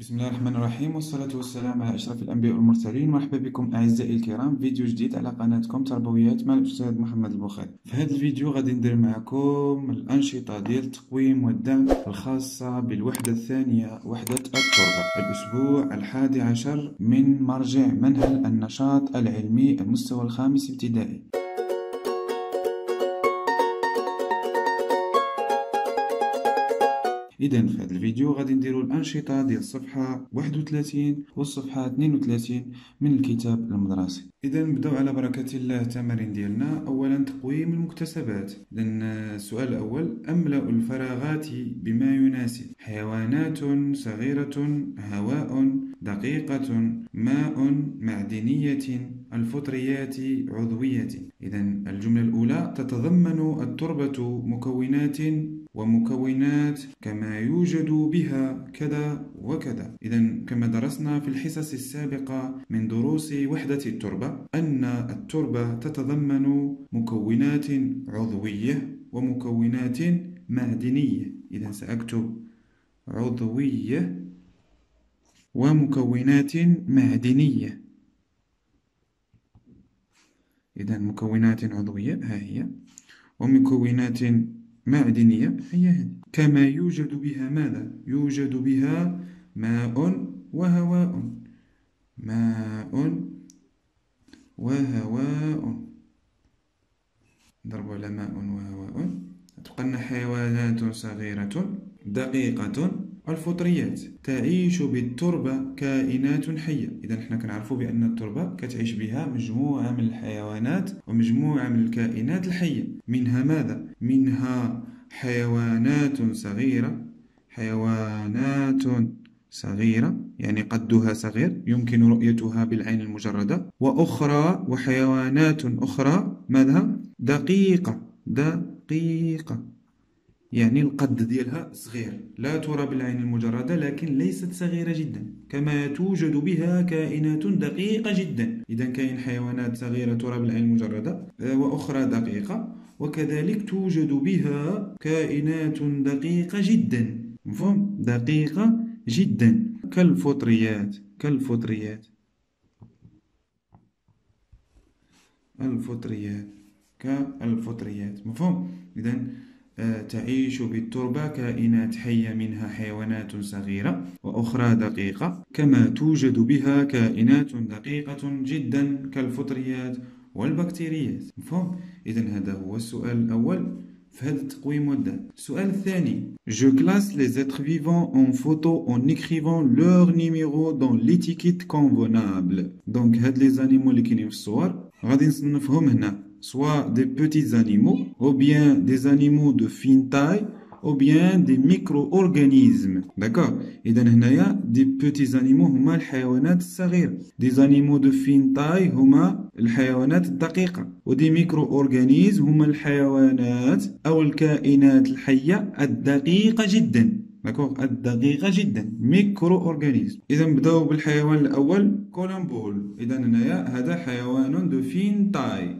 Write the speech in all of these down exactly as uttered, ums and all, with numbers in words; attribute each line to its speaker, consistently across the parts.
Speaker 1: بسم الله الرحمن الرحيم، والصلاة والسلام على أشرف الأنبياء والمرسلين. مرحبا بكم أعزائي الكرام، فيديو جديد على قناتكم تربويات مع الأستاذ محمد البخاري. في هذا الفيديو غادي ندير معكم الأنشطة ديال التقويم والدعم الخاصة بالوحدة الثانية، وحدة التربة، الأسبوع الحادي عشر من مرجع منهل النشاط العلمي المستوى الخامس ابتدائي. إذا في هذا الفيديو غادي نديرو الأنشطة ديال الصفحة واحد وثلاثين والصفحة اثنين وثلاثين من الكتاب المدرسي. إذا نبداو على بركة الله التمارين ديالنا. أولا تقويم المكتسبات. إذا السؤال الأول: أملأ الفراغات بما يناسب: حيوانات صغيرة، هواء، دقيقة، ماء، معدنية، الفطريات، عضوية. إذا الجملة الأولى: تتضمن التربة مكونات ومكونات كما يوجد بها كذا وكذا. إذا كما درسنا في الحصص السابقة من دروس وحدة التربة أن التربة تتضمن مكونات عضوية ومكونات معدنية. إذا سأكتب عضوية ومكونات معدنية. إذا مكونات عضوية ها هي، ومكونات معدنية هي هذه. كما يوجد بها ماذا؟ يوجد بها ماء وهواء. ماء وهواء. نضرب على ماء وهواء. تبقى لنا حيوانات صغيرة، دقيقة، الفطريات. تعيش بالتربة كائنات حية. إذا نحن كنعرفوا بأن التربة كتعيش بها مجموعة من الحيوانات ومجموعة من الكائنات الحية. منها ماذا؟ منها حيوانات صغيرة، حيوانات صغيرة يعني قدها صغير يمكن رؤيتها بالعين المجردة، وأخرى وحيوانات أخرى ماذا؟ دقيقة. دقيقة يعني القد ديالها صغير، لا ترى بالعين المجردة لكن ليست صغيرة جدا. كما توجد بها كائنات دقيقة جدا. إذا كاين حيوانات صغيرة ترى بالعين المجردة وأخرى دقيقة، وكذلك توجد بها كائنات دقيقة جدا. مفهوم؟ دقيقة جدا كالفطريات. كالفطريات الفطريات كالفطريات. مفهوم؟ إذا تعيش بالتربة كائنات حية، منها حيوانات صغيرة وأخرى دقيقة، كما توجد بها كائنات دقيقة جدا كالفطريات والبكتيريات. مفهوم؟ إذن هذا هو السؤال الأول في هذا التقويم والدعم. السؤال الثاني: Je classe les êtres vivants en photo en écrivant leur numéro dans l'étiquette convenable. Donc هاد les animaux اللي كاينين في الصور غادي نصنفهم هنا، soit des petits animaux, ou bien des animaux de fine taille, ou bien des micro-organismes. D'accord? إذا هنايا des petits animaux هما الحيوانات الصغيرة، des animaux de fine taille هما الحيوانات الدقيقة، و des micro-organismes هما الحيوانات أو الكائنات الحية الدقيقة جدا. داكوغ؟ الدقيقة جدا، ميكرو اورغانيزم. إذا نبداو بالحيوان الأول، كولومبول. إذا هنايا هذا حيوان دو فين تاي.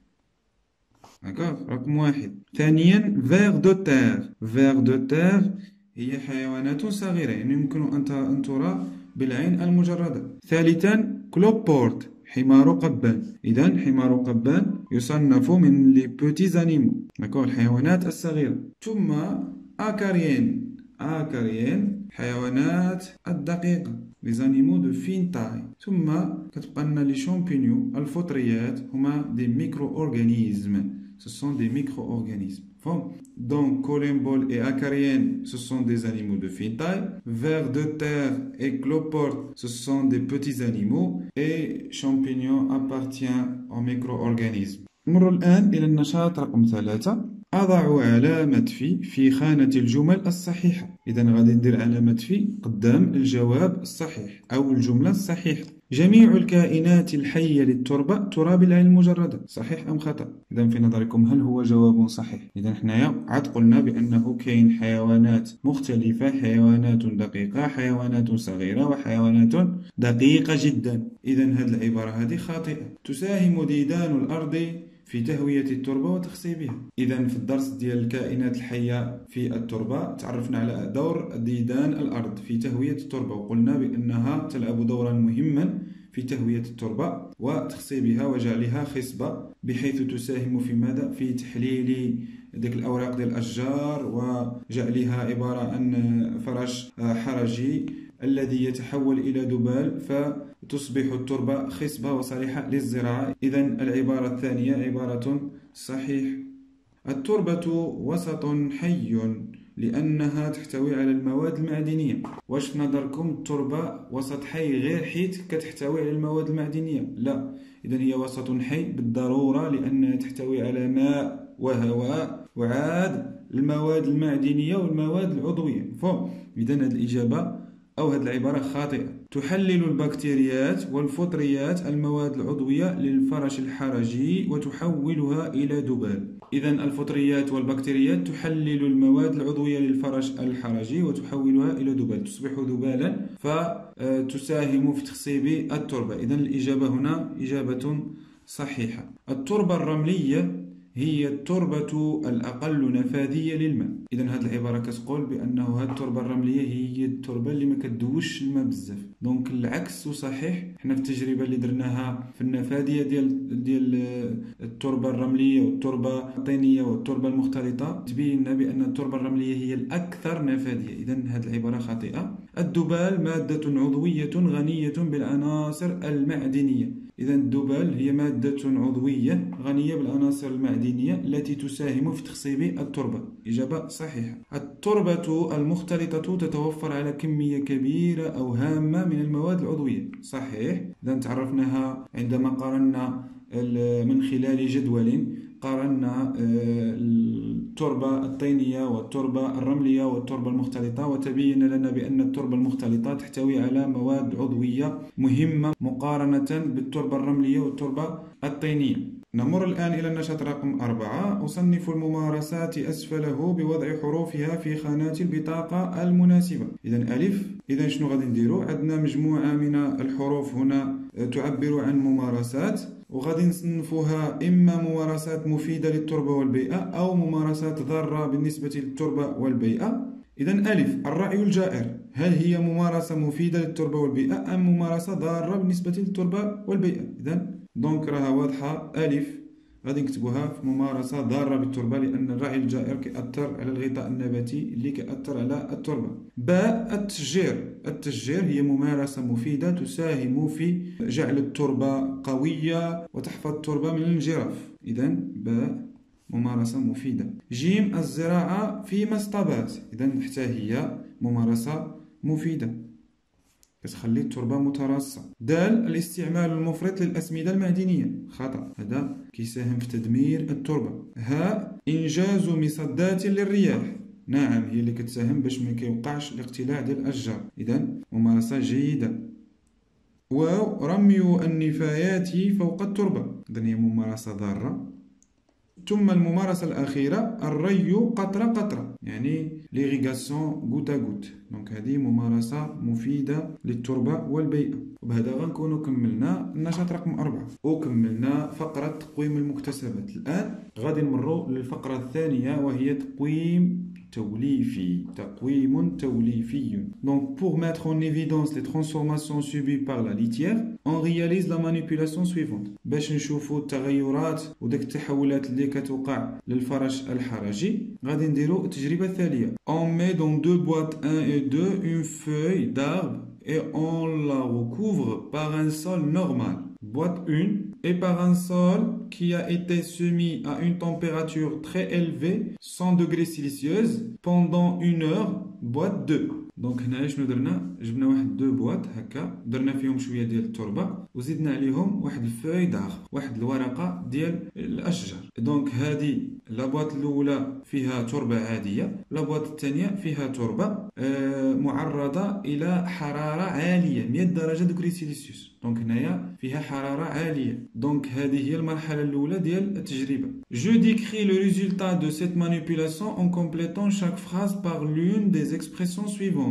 Speaker 1: داكوغ؟ رقم واحد. ثانيا فيغ دو تير. فيغ دو تير هي حيوانات صغيرة يعني يمكن أن ترى بالعين المجردة. ثالثا كلوبورت، حمار قبان. إذا حمار قبان يصنف من لي بوتي انيمو، داكوغ؟ الحيوانات الصغيرة. ثم اكاريين. اكاريين حيوانات الدقيقة، لي زانيمو دو فين تاي. ثم كتبقى لنا لي شامبينيو الفطريات هما دي ميكرو اورغانيزم. Ce sont des micro-organismes. Bon. Donc, columbole et acariens, ce sont des animaux de fine taille. Vers de terre et cloporte, ce sont des petits animaux. Et champignon appartient aux micro-organismes. نمر الآن إلى النشاط رقم ثلاثة. أضع علامة في في خانة الجمل الصحيحة. إذا غادي ندير علامة في قدام الجواب الصحيح أو الجملة الصحيحة. جميع الكائنات الحية للتربة ترى بالعين المجردة. صحيح أم خطأ؟ إذا في نظركم هل هو جواب صحيح؟ إذا حنايا عاد قلنا بأنه كاين حيوانات مختلفة، حيوانات دقيقة، حيوانات صغيرة، وحيوانات دقيقة جدا. إذا هذه العبارة هذه خاطئة. تساهم ديدان الأرض في تهوية التربة وتخصيبها. إذا في الدرس ديال الكائنات الحية في التربة تعرفنا على دور ديدان الأرض في تهوية التربة، وقلنا بأنها تلعب دورا مهما في تهوية التربة وتخصيبها وجعلها خصبة، بحيث تساهم في ماذا؟ في تحليل ديك الأوراق ديال الأشجار وجعلها عبارة عن فرش حرجي الذي يتحول إلى ذبال فتصبح التربة خصبة وصالحة للزراعة. إذا العبارة الثانية عبارة صحيح. التربة وسط حي لأنها تحتوي على المواد المعدنية. واش في نظركم التربة وسط حي غير حيت كتحتوي على المواد المعدنية؟ لا، إذا هي وسط حي بالضرورة لأنها تحتوي على ماء وهواء وعاد المواد المعدنية والمواد العضوية. إذا هذه الإجابة أو هذه العبارة خاطئة. تحلل البكتيريات والفطريات المواد العضوية للفرش الحرجي وتحولها إلى ذبال. إذا الفطريات والبكتيريات تحلل المواد العضوية للفرش الحرجي وتحولها إلى ذبال، تصبح ذبالا فتساهم في تخصيب التربة. إذا الإجابة هنا إجابة صحيحة. التربة الرملية هي التربة الأقل نفاذية للماء. إذا هذه العبارة كتقول بأنه هذه التربة الرملية هي التربة اللي ما كتدوش الماء بزاف. دونك العكس صحيح. حنا في التجربة اللي درناها في النفاذية ديال ديال التربة الرملية والتربة الطينية والتربة المختلطة تبينا بأن التربة الرملية هي الأكثر نفاذية. إذا هذه العبارة خاطئة. الذبال مادة عضوية غنية بالعناصر المعدنية. إذا الذبال هي مادة عضوية غنية بالعناصر المعدنية التي تساهم في تخصيب التربة. إجابة صحيحة. التربة المختلطة تتوفر على كمية كبيرة أو هامة من المواد العضوية. صحيح. إذا تعرفناها عندما قارنا من خلال جدول قارنا التربة الطينية والتربة الرملية والتربة المختلطة، وتبين لنا بأن التربة المختلطة تحتوي على مواد عضوية مهمة مقارنة بالتربة الرملية والتربة الطينية. نمر الآن إلى النشاط رقم أربعة. أصنف الممارسات أسفله بوضع حروفها في خانات البطاقة المناسبة. إذا ألف. إذا شنو غادي نديرو؟ عندنا مجموعة من الحروف هنا تعبر عن ممارسات، وغادي نصنفوها إما ممارسات مفيدة للتربة والبيئة أو ممارسات ضارة بالنسبة للتربة والبيئة. إذا ألف، الرعي الجائر، هل هي ممارسة مفيدة للتربة والبيئة أم ممارسة ضارة بالنسبة للتربة والبيئة؟ إذا دونك راها واضحة. ألف غادي نكتبوها في ممارسة ضارة بالتربة لأن الرعي الجائر كيأثر على الغطاء النباتي اللي كيأثر على التربة. باء، التشجير، التشجير هي ممارسة مفيدة تساهم في جعل التربة قوية وتحفظ التربة من الانجراف. إذا باء ممارسة مفيدة. جيم، الزراعة في مسطبات، إذا حتى هي ممارسة مفيدة كتخلي التربة متراصة. دال، الاستعمال المفرط للأسمدة المعدنية، خطأ، هذا كيساهم في تدمير التربة. ها، إنجاز مصدات للرياح، نعم هي اللي كتساهم باش ما كيوقعش الاقتلاع ديال الأشجار، إذا ممارسة جيدة. واو، رمي النفايات فوق التربة، إذا هي ممارسة ضارة. ثم الممارسة الأخيرة الري قطرة قطرة، يعني ليغيغاسيون غوت ا غوت، دونك هذه ممارسة مفيدة للتربة والبيئة. وبهذا غنكونوا كملنا النشاط رقم أربعة وكملنا فقرة تقويم المكتسبات. الآن غادي نمروا للفقرة الثانية وهي تقويم توليفي، تقويم توليفي. Donc pour mettre en évidence les transformations subies par la litière, on réalise la manipulation suivante. باش نشوفوا التغيرات وديك التحولات اللي كتوقع للفرش الحرجي غادي نديروا التجربة التالية. On met dans deux boîtes un et deux une feuille d'arbre et on la recouvre par un sol normal. Boîte un et par un sol qui a été soumis à une température très élevée, cent degrés Celsius, pendant une heure. Boîte deux. دونك هنايا شنو درنا؟ جبنا واحد دو بواط هكا، درنا فيهم شويه ديال التربه وزدنا عليهم واحد الفوي داغ، واحد الورقه ديال الاشجار. دونك هذه لابواط الاولى فيها تربه عاديه، لابواط الثانيه فيها تربه آه معرضه الى حراره عاليه مئة درجه دغري سيلسيوس. دونك هنايا فيها حراره عاليه. دونك هذه هي المرحله الاولى ديال التجربه. Je décris le résultat de cette manipulation en complétant chaque phrase par l'une des expressions suivantes.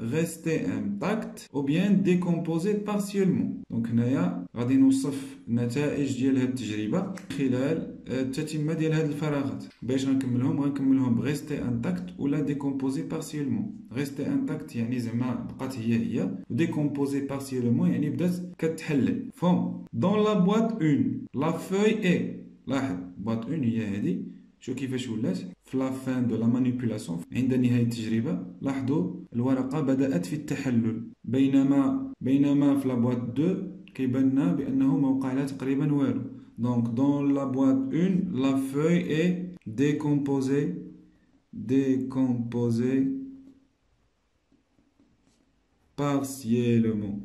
Speaker 1: rester intact ou bien décomposer partiellement. دونك هنايا غادي نوصف النتائج ديال هاد التجربة خلال التتمة ديال هاد الفراغات. باش غنكملهم غنكملهم بريستي انتاكت ولا ديكومبوزي بارسيلمون. ريستي انتاكت يعني زعما بقات هي هي، وديكومبوزي بارسيلمون يعني بدات كتحلل. فهم دون لا بواط واحد لا فوي اي، لاحظ بواط واحد هي هادي، شو كيفاش ولات في لا فان دو لا مانيبيولاسيون عند نهاية التجربة. لاحظوا الورقة بدأت في التحلل، بينما بينما في لا بواط اثنين كيبان لنا بأنه ما وقع لها تقريبا والو. دونك دون لا بواط واحد لا فوي اي ديكومبوزي décomposé partiellement.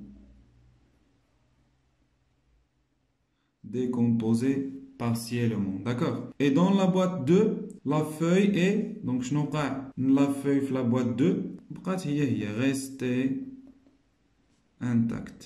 Speaker 1: Décomposé partiellement. D'accord? Et dans la boîte deux, la feuille est, donc je n'ai pas la feuille de la boîte deux, il est resté intact.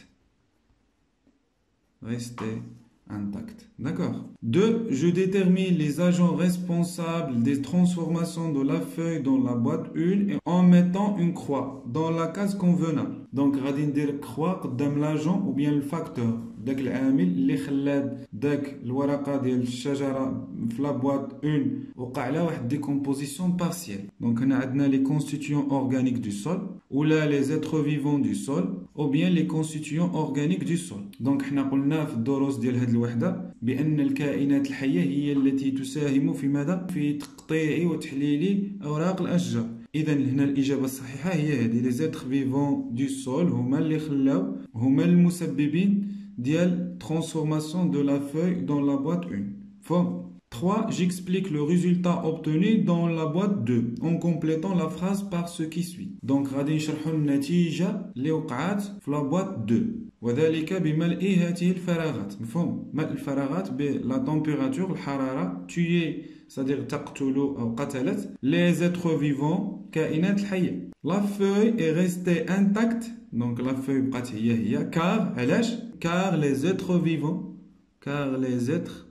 Speaker 1: Resté intact. D'accord? deux. Je détermine les agents responsables des transformations de la feuille dans la boîte un en mettant une croix dans la case convenable. Donc, غادي ندير croix قدام l'agent ou bien le facteur. داك العامل اللي خلات داك الورقة ديال الشجرة في لا بواط واحد وقع لها واحد ديكومبوزيسيون بارسيال. دونك هنا عندنا لي كونستيتيون اورغانيك دو سول ولا لي زيتر فيفون دو سول او بيان لي كونستيتيون اورغانيك دو سول. دونك حنا قلنا في الدروس ديال هاد الوحدة بأن الكائنات الحية هي التي تساهم في ماذا؟ في تقطيع وتحليل أوراق الأشجار. إذا هنا الإجابة الصحيحة هي هذه لي زيتر فيفون دو سول هما اللي خلاو هما المسببين ديال transformation de la feuille dans la boîte un. Forme trois. J'explique le résultat obtenu dans la boîte deux en complétant la phrase par ce qui suit. Donc غادي نشرحوا النتيجة اللي وقعت في la boîte deux. وذلك بملء هذه الفراغات. مفهوم؟ ملء الفراغات بلا température الحرارة tuer c'est-à-dire تقتل أو قتلت les êtres vivants كائنات الحية. La feuille est restée intacte. Donc la feuille بقات هي هي car علاش؟ car les êtres vivants car les êtres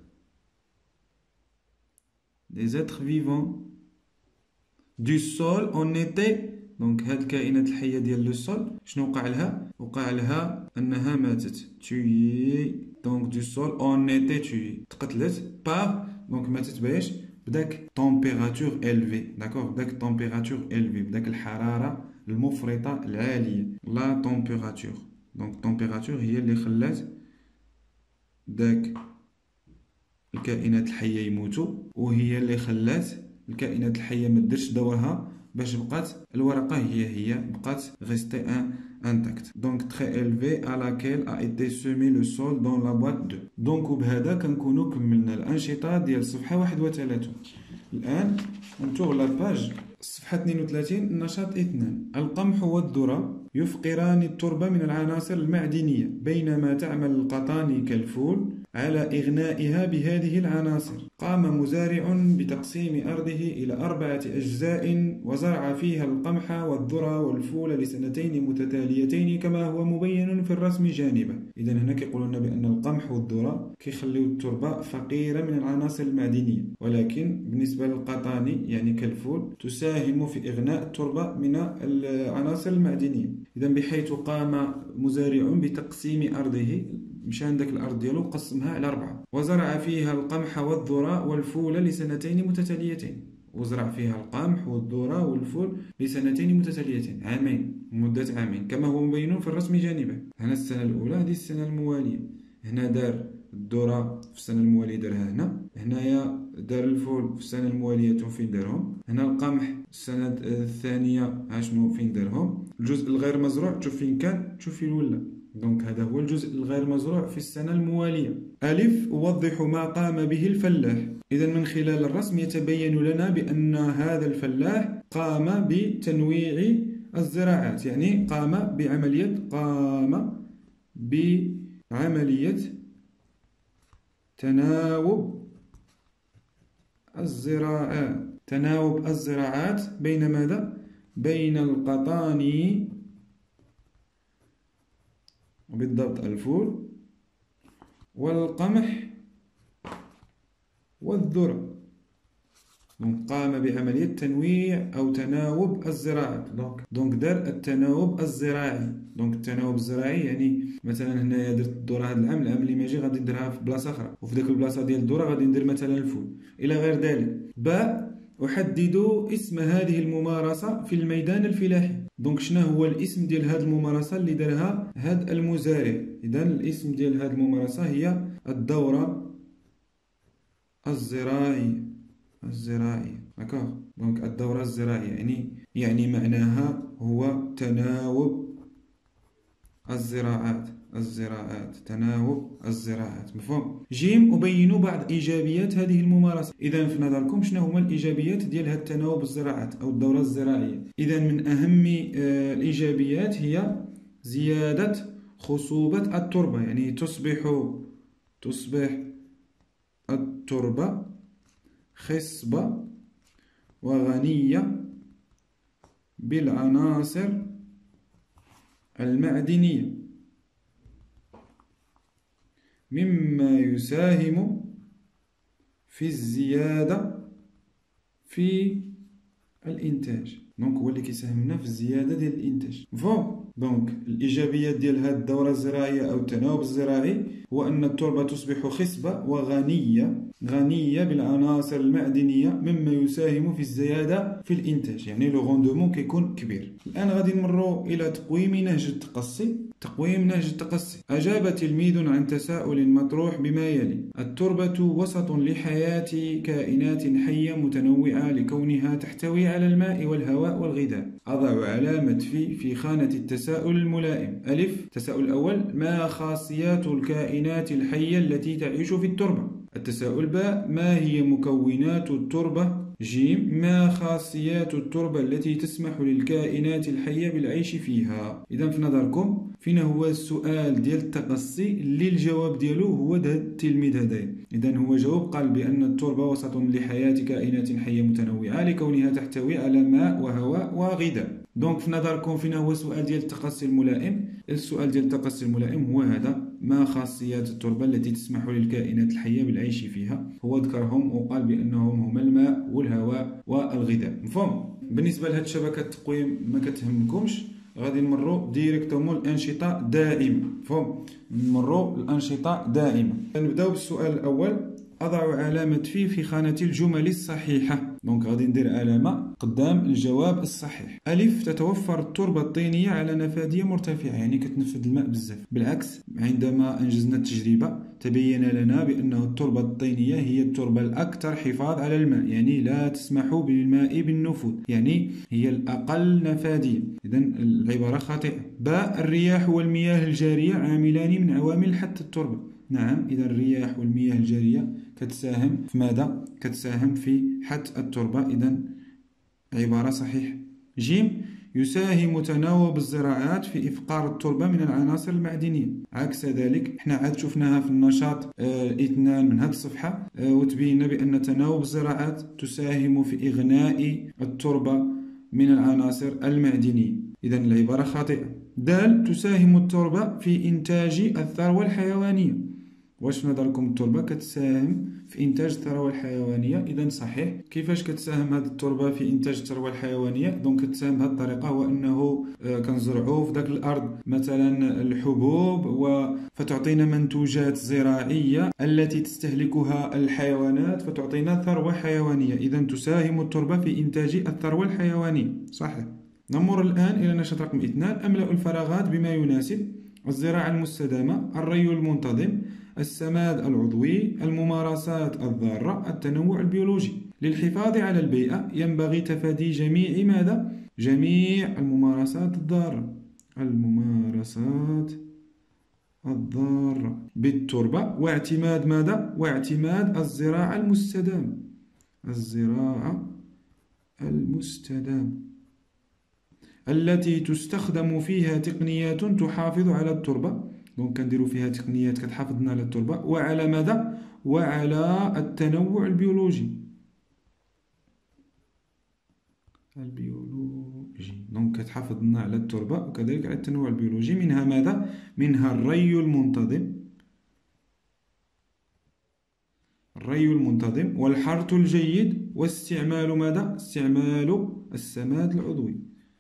Speaker 1: des êtres vivants du sol en étaient. donc هاد الكائنات الحية ديال لو سول شنو وقع لها؟ وقع لها أنها ماتت tuée. donc du sol en était tuée تقتلت par donc ماتت باش بداك température élevée. d'accord بداك température élevée بداك الحرارة المفرطة العالية لا température. donc température هي اللي خلات داك الكائنات الحية يموتوا وهي اللي خلات الكائنات الحية ما ديرش دورها باش بقات الورقة هي هي بقات rester intact. donc très élevé à laquelle a été semé le sol dans la boîte deux. donc وبهذا كنكونوا كملنا الأنشطة ديال الصفحة واحد وثلاثين. الآن نمشيو للباج الصفحة اثنين وثلاثين. النشاط اثنان. القمح والذرة يفقران التربة من العناصر المعدنية بينما تعمل القطاني كالفول على إغنائها بهذه العناصر. قام مزارع بتقسيم أرضه إلى أربعة أجزاء وزرع فيها القمح والذرة والفول لسنتين متتاليتين كما هو مبين في الرسم جانبا. إذا هنا كيقولون لنا بأن القمح والذرة كيخليو التربة فقيرة من العناصر المعدنية، ولكن بالنسبة للقطاني يعني كالفول تساهم في إغناء التربة من العناصر المعدنية. إذا بحيث قام مزارع بتقسيم أرضه، مشى عندك الأرض ديالو قسمها على أربعة وزرع فيها القمح والذرة والفول لسنتين متتاليتين. وزرع فيها القمح والذرة والفول لسنتين متتاليتين، عامين، مدة عامين كما هو مبين في الرسم جانبا. هنا السنة الأولى هذه السنة الموالية. هنا دار الذرة في السنة الموالية دارها هنا. هنايا دار الفول في السنة الموالية فين دارهم. هنا القمح السنة الثانية هاشنو فين دارهم. الجزء الغير مزروع شوف فين كان، شوف فين ولا. دونك هذا هو الجزء الغير مزروع في السنة الموالية. ألف أوضح ما قام به الفلاح. إذا من خلال الرسم يتبين لنا بأن هذا الفلاح قام بتنويع الزراعات، يعني قام بعملية قام بعملية تناوب الزراعات تناوب الزراعات بين ماذا؟ بين القطاني بالضبط الفول والقمح والذرة. دونك قام بعملية تنويع أو تناوب الزراعات. دونك دونك دار التناوب الزراعي. دونك التناوب الزراعي يعني مثلا هنايا درت الذرة هذا العام، العام اللي ماجي غادي نديرها في بلاصة أخرى، وفي ديك البلاصة ديال الذرة غادي ندير مثلا الفول إلى غير ذلك. باء أحدد اسم هذه الممارسة في الميدان الفلاحي. دونك شنو هو الاسم ديال هذه الممارسة اللي دارها هذا المزارع؟ إذا الاسم ديال هذه الممارسة هي الدورة الزراعية. الزراعية داكوغ. دونك الدورة الزراعية يعني يعني معناها هو تناوب الزراعات. الزراعات تناوب الزراعات. مفهوم؟ جيم أبين بعض إيجابيات هذه الممارسة. إذا في نظركم شنو هما الإيجابيات ديال هذا التناوب الزراعات أو الدورة الزراعية؟ إذا من أهم آه الإيجابيات هي زيادة خصوبة التربة، يعني تصبح تصبح التربة خصبة وغنية بالعناصر المعدنية، مما يساهم في الزيادة في الإنتاج. دونك هو اللي كيساهم لنا في الزيادة ديال الإنتاج. مفهوم؟ دونك الإيجابيات ديال هذه الدورة الزراعية أو التناوب الزراعي هو أن التربة تصبح خصبة وغنية غنية بالعناصر المعدنية، مما يساهم في الزيادة في الإنتاج، يعني لو غوندومون كيكون كبير. الآن غادي نمروا إلى تقويم نهج التقصي. تقويم نهج التقصي. أجاب تلميذ عن تساؤل مطروح بما يلي: التربة وسط لحياة كائنات حية متنوعة لكونها تحتوي على الماء والهواء والغذاء. أضع علامة في في خانة التساؤل الملائم. ألف. التساؤل الأول: ما خاصيات الكائنات الحية التي تعيش في التربة؟ التساؤل باء: ما هي مكونات التربة؟ جيم: ما خاصيات التربة التي تسمح للكائنات الحية بالعيش فيها؟ إذا في نظركم فين هو السؤال ديال التقصي اللي الجواب ديالو هو ده التلميذ هذايا؟ إذا هو جاوب قال بأن التربة وسط لحياة كائنات حية متنوعة لكونها تحتوي على ماء وهواء وغذاء. دونك في نظركم فين هو السؤال ديال التقصي الملائم؟ السؤال ديال التقصي الملائم هو هذا: ما خاصيات التربة التي تسمح للكائنات الحية بالعيش فيها؟ هو ذكرهم وقال بأنهم هما الماء والهواء والغذاء. مفهوم؟ بالنسبة لهاد شبكة التقويم ما كتهمكمش، غادي نمروا ديريكتومون الأنشطة دائمة. مفهوم؟ نمروا الأنشطة دائمة. نبداو بالسؤال الأول: أضع علامة في في خانة الجمل الصحيحة. دونك غادي ندير علامة قدام الجواب الصحيح. ألف. تتوفر التربة الطينية على نفاذية مرتفعة، يعني كتنفذ الماء بزاف. بالعكس، عندما أنجزنا التجربة تبين لنا بأنه التربة الطينية هي التربة الأكثر حفاظ على الماء، يعني لا تسمح بالماء بالنفوذ، يعني هي الأقل نفاذية. إذا العبارة خاطئة. باء. الرياح والمياه الجارية عاملان من عوامل حث التربة. نعم، إذا الرياح والمياه الجارية كتساهم في ماذا؟ كتساهم في حث التربة. إذا عبارة صحيحة. جيم. يساهم تناوب الزراعات في إفقار التربة من العناصر المعدنية. عكس ذلك احنا عاد شفناها في النشاط آه اثنان من هذه الصفحة، آه وتبين بأن تناوب الزراعات تساهم في إغناء التربة من العناصر المعدنية. إذا العبارة خاطئة. دال. تساهم التربة في إنتاج الثروة الحيوانية. واش نظركم التربة كتساهم في إنتاج الثروة الحيوانية؟ إذا صحيح. كيفاش كتساهم هذه التربة في إنتاج الثروة الحيوانية؟ دونك كتساهم بهذه الطريقة، هو أنه كنزرعوا في ذاك الأرض مثلا الحبوب و فتعطينا منتوجات زراعية التي تستهلكها الحيوانات فتعطينا ثروة حيوانية. إذا تساهم التربة في إنتاج الثروة الحيوانية. صحيح. نمر الآن إلى نشاط رقم اثنان: أملأ الفراغات بما يناسب. الزراعة المستدامة، الري المنتظم، السماد العضوي، الممارسات الضارة، التنوع البيولوجي. للحفاظ على البيئة ينبغي تفادي جميع ماذا؟ جميع الممارسات الضارة. الممارسات الضارة بالتربة، واعتماد ماذا؟ واعتماد الزراعة المستدامة. الزراعة المستدامة التي تستخدم فيها تقنيات تحافظ على التربة. دونك كنديروا فيها تقنيات كتحافظ على التربة وعلى ماذا؟ وعلى التنوع البيولوجي. البيولوجي. دونك كتحافظ لنا على التربة وكذلك على التنوع البيولوجي. منها ماذا؟ منها الري المنتظم. الري المنتظم والحرث الجيد واستعمال ماذا؟ استعمال السماد العضوي.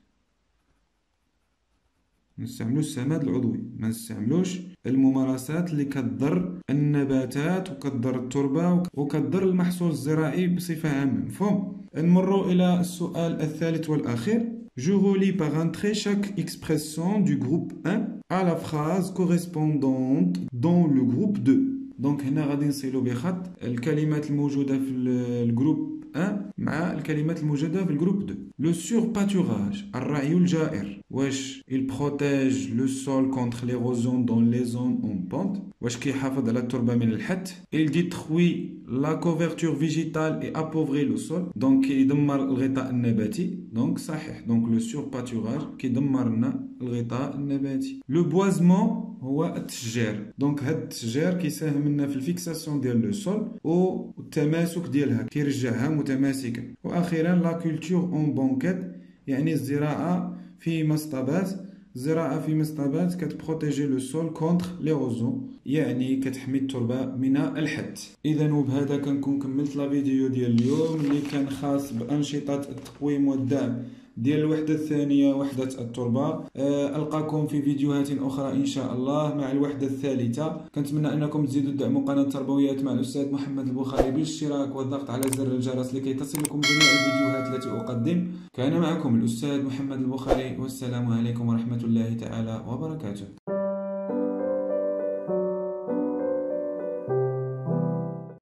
Speaker 1: نستعملو السماد العضوي، ما نستعملوش الممارسات اللي كتضر النباتات وكتضر التربة وكتضر المحصول الزراعي بصفة عامة. مفهوم؟ نمروا إلى السؤال الثالث والأخير. Je relis par entrée chaque expression du groupe un à la phrase correspondante dans le groupe deux. دونك هنا غادي نصلوا بخط الكلمات الموجودة في الجروب واحد مع الكلمات الموجودة في الجروب اثنين. لو سورباتوراج الرعي الجائر، واش il protège le sol contre l'érosion dans les zones en pente، واش كيحافظ على التربة من الحت. il détruit la couverture végétale et appauvrit le sol، دونك كيدمر الغطاء النباتي. دونك صحيح، دونك لو سورباتوراج كيدمر لنا الغطاء النباتي. لو بوازمون هو التشجير، دونك هاد التشجير كيساهم لنا في الفيكساسيون ديال لو سول والتماسك ديالها، كيرجعها متماسكه. واخيرا لا كولتور اون بونكيت، يعني الزراعه في مسطبات. الزراعه في مسطبات كتبروتيجي لو سول كونتر ليروزون، يعني كتحمي التربه من الحد. اذا وبهذا كنكون كملت لا فيديو ديال اليوم اللي كان خاص بانشطه التقويم والدعم ديال الوحدة الثانية وحدة التربة. ألقاكم في فيديوهات أخرى إن شاء الله مع الوحدة الثالثة. كنتمنى أنكم تزيدوا تدعموا قناة تربويات مع الأستاذ محمد البخاري بالاشتراك والضغط على زر الجرس لكي تصلكم جميع الفيديوهات التي أقدم. كان معكم الأستاذ محمد البخاري، والسلام عليكم ورحمة الله تعالى وبركاته.